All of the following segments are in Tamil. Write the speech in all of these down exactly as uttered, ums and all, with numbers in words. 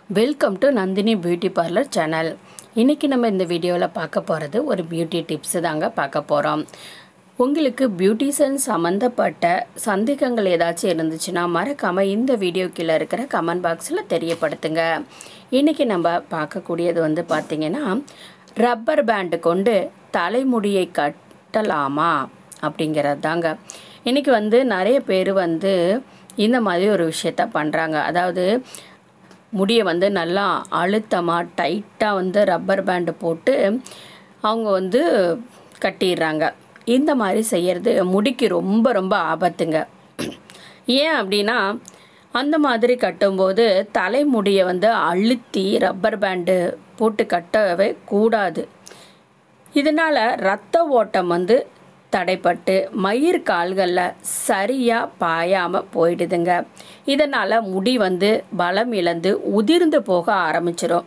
Welcome to Nandini beauty parlour channel. இன்றைக்கி நம்ம இந்த வீடியோவில் பார்க்க போகிறது ஒரு பியூட்டி டிப்ஸு தாங்க பார்க்க போகிறோம். உங்களுக்கு பியூட்டிஷன் சம்மந்தப்பட்ட சந்தேகங்கள் ஏதாச்சும் இருந்துச்சுன்னா மறக்காமல் இந்த வீடியோ கீழே இருக்கிற கமெண்ட் பாக்ஸில் தெரியப்படுத்துங்க. இன்றைக்கி நம்ம பார்க்கக்கூடியது வந்து பார்த்திங்கன்னா, ரப்பர் பேண்டு கொண்டு தலைமுடியை கட்டலாமா அப்படிங்கிறது தாங்க. இன்றைக்கி வந்து நிறைய பேர் வந்து இந்த மாதிரி ஒரு விஷயத்த பண்ணுறாங்க. அதாவது முடியை வந்து நல்லா அழுத்தமாக டைட்டாக வந்து ரப்பர் பேண்டு போட்டு அவங்க வந்து கட்டிடுறாங்க. இந்த மாதிரி செய்கிறது முடிக்கு ரொம்ப ரொம்ப ஆபத்துங்க. ஏன் அப்படின்னா, அந்த மாதிரி கட்டும்போது தலைமுடியை வந்து அழுத்தி ரப்பர் பேண்டு போட்டு கட்டவே கூடாது. இதனால் இரத்த ஓட்டம் வந்து தடைப்பட்டு மயிர் கால்களில் சரியாக பாயாமல் போயிடுதுங்க. இதனால் முடி வந்து பலம் இழந்து உதிர்ந்து போக ஆரம்பிச்சிடும்.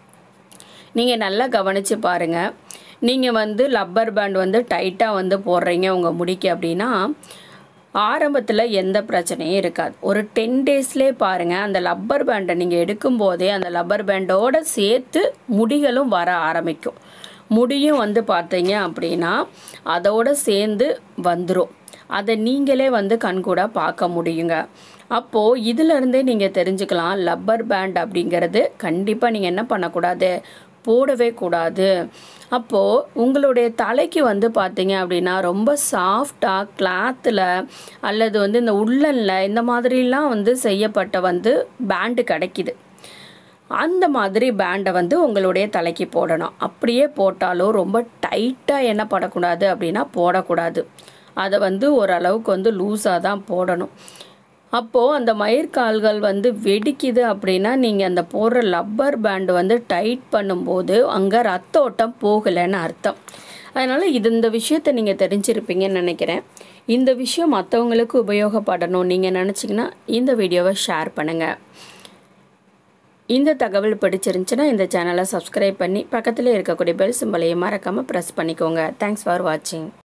நீங்கள் நல்லா கவனித்து பாருங்கள். நீங்கள் வந்து ரப்பர் பேண்ட் வந்து டைட்டாக வந்து போடுறீங்க உங்கள் முடிக்கு அப்படின்னா, ஆரம்பத்தில் எந்த பிரச்சனையும் இருக்காது. ஒரு டென் டேஸ்லேயே பாருங்கள், அந்த ரப்பர் பேண்டை நீங்கள் எடுக்கும்போதே அந்த ரப்பர் பேண்டோடு சேர்த்து முடிகளும் வர ஆரம்பிக்கும். முடியும் வந்து பார்த்தீங்க அப்படின்னா அதோடு சேர்ந்து வந்துடும். அதை நீங்களே வந்து கண்கூட பார்க்க முடியுங்க. அப்போது இதிலருந்தே நீங்கள் தெரிஞ்சுக்கலாம், ரப்பர் பேண்ட் அப்படிங்கிறது கண்டிப்பாக நீங்கள் என்ன பண்ணக்கூடாது, போடவே கூடாது. அப்போது உங்களுடைய தலைக்கு வந்து பார்த்தீங்க அப்படின்னா ரொம்ப சாஃப்டாக கிளாத்தில் அல்லது வந்து இந்த உள்ளனில் இந்த மாதிரிலாம் வந்து செய்யப்பட்ட வந்து பேண்டு கிடைக்கிது. அந்த மாதிரி பேண்டை வந்து உங்களுடைய தலைக்கு போடணும். அப்படியே போட்டாலும் ரொம்ப டைட்டாக என்ன பண்ணக்கூடாது அப்படின்னா போடக்கூடாது. அதை வந்து ஓரளவுக்கு வந்து லூஸாக தான் போடணும். அப்போது அந்த மயிர்கால்கள் வந்து வெடிக்குது அப்படின்னா நீங்கள் அந்த போடுற ரப்பர் பேண்டு வந்து டைட் பண்ணும்போது அங்கே ரத்த ஓட்டம் போகலைன்னு அர்த்தம். அதனால் இது இந்த விஷயத்தை நீங்கள் தெரிஞ்சிருப்பீங்கன்னு நினைக்கிறேன். இந்த விஷயம் மற்றவங்களுக்கு உபயோகப்படணும் நீங்கள் நினச்சிங்கன்னா இந்த வீடியோவை ஷேர் பண்ணுங்கள். இந்த தகவல் பிடிச்சிருந்துச்சுன்னா இந்த சேனலை சப்ஸ்கிரைப் பண்ணி பக்கத்தில் இருக்கக்கூடிய பெல் சிம்பலையை மறக்காமல் ப்ரெஸ் பண்ணிக்கோங்க. தேங்க்ஸ் ஃபார் வாட்சிங்.